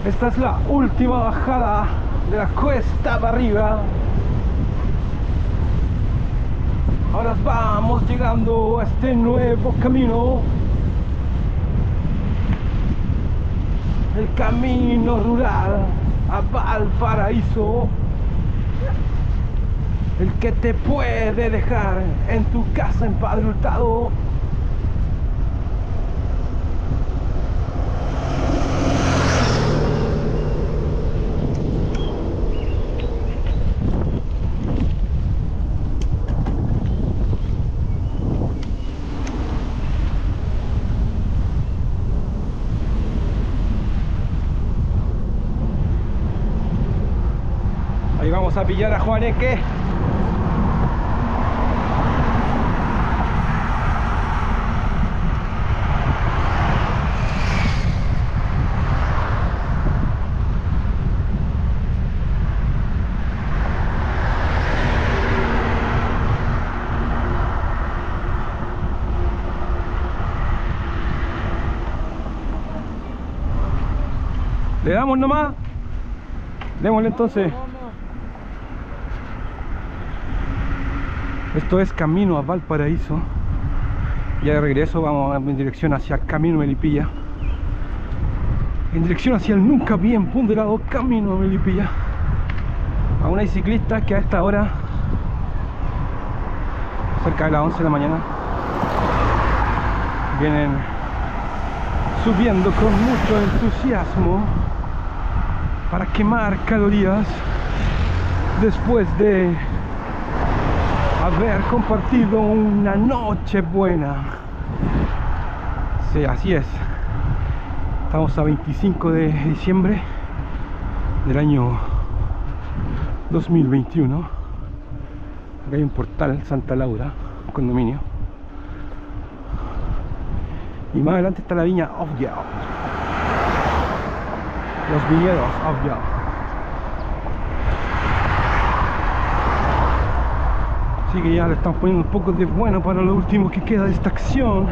Esta es la última bajada de la cuesta para arriba. Ahora vamos llegando a este nuevo camino. El camino rural a Valparaíso. El que te puede dejar en tu casa en Padre Hurtado. Ahí vamos a pillar a Juaneque. ¿Le damos nomás? Démosle entonces. Esto es camino a Valparaíso. Ya de regreso vamos en dirección hacia Camino Melipilla. En dirección hacia el nunca bien ponderado Camino Melipilla. Aún hay ciclistas que a esta hora, cerca de las 11 de la mañana, vienen subiendo con mucho entusiasmo para quemar calorías después de haber compartido una noche buena. Sí, así es. Estamos a 25 de diciembre del año 2021. Acá hay un portal, Santa Laura, un condominio. Y más adelante está la viña Oviedo. Los viñedos Oviedo. Así que ya le estamos poniendo un poco de bueno para lo último que queda de esta acción.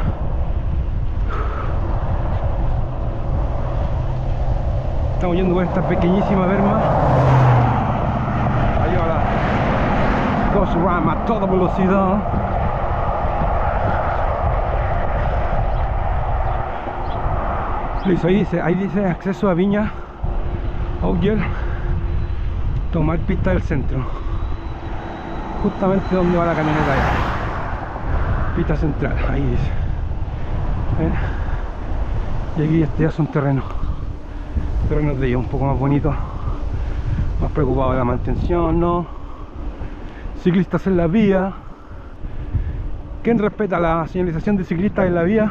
Estamos yendo por esta pequeñísima berma. Ahí ahora dos ramas a toda velocidad. Listo, ahí dice acceso a Viña Oviedo, tomar pista del centro, justamente donde va la camioneta ahí. Pista central, ahí dice. ¿Ven? Y aquí este ya son terrenos de ellos un poco más bonitos, más preocupados de la mantención, ¿no? Ciclistas en la vía. ¿Quién respeta la señalización de ciclistas en la vía?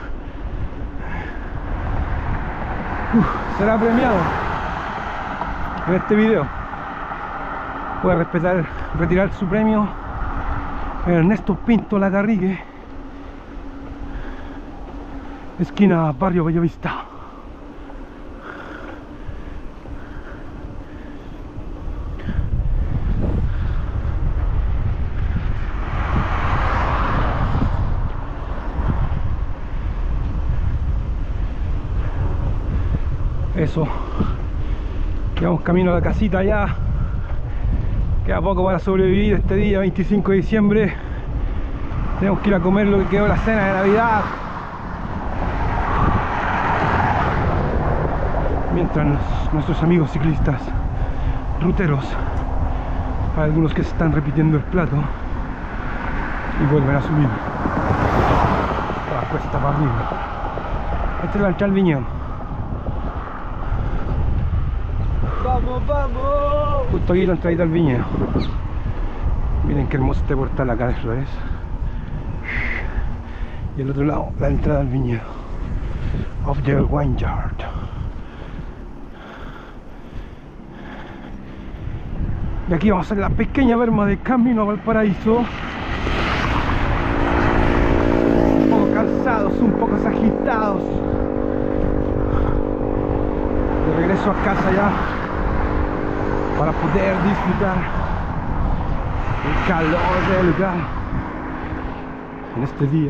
Será premiado en este video. Puede retirar su premio Ernesto Pinto Lagarrigue, esquina Barrio Bellavista. Eso, llevamos camino a la casita ya. Queda poco para sobrevivir este día 25 de diciembre. Tenemos que ir a comer lo que quedó de la cena de Navidad. Mientras nuestros amigos ciclistas ruteros, hay algunos que se están repitiendo el plato y vuelven a subir la cuesta para arriba. Esta es la entrada al viñedo. ¡Vamos, vamos! Justo aquí la entradita al viñedo. Miren qué hermoso este portal acá de flores. Y al otro lado, la entrada al viñedo of the Vineyard. Y aquí vamos a hacer la pequeña berma de camino a Valparaíso. Un poco cansados, un poco agitados. De regreso a casa ya, para poder disfrutar el calor del lugar en este día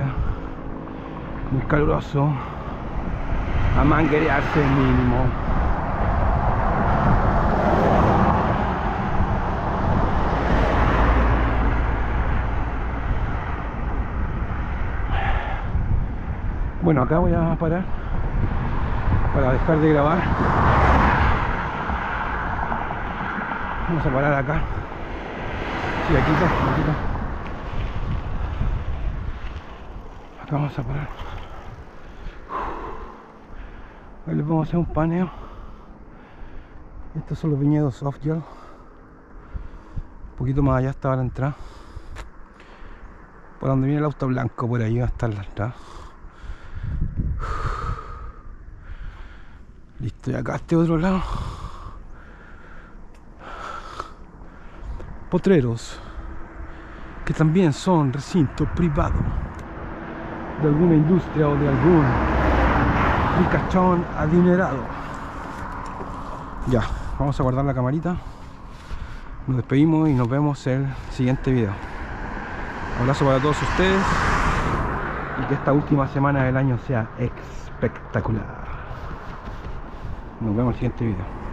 muy caluroso, a manguerearse mínimo Bueno, acá voy a parar para dejar de grabar. Vamos a parar acá. Sí, aquí está. Acá vamos a parar. Ahí les vamos a hacer un paneo. Estos son los viñedos Softgel. Un poquito más allá estaba la entrada. Por donde viene el auto blanco, por ahí va a estar la entrada. Listo, y acá este otro lado. Potreros, que también son recintos privados de alguna industria o de algún ricachón adinerado. Ya, vamos a guardar la camarita. Nos despedimos y nos vemos en el siguiente video. Abrazo para todos ustedes y que esta última semana del año sea espectacular. Nos vemos en el siguiente video.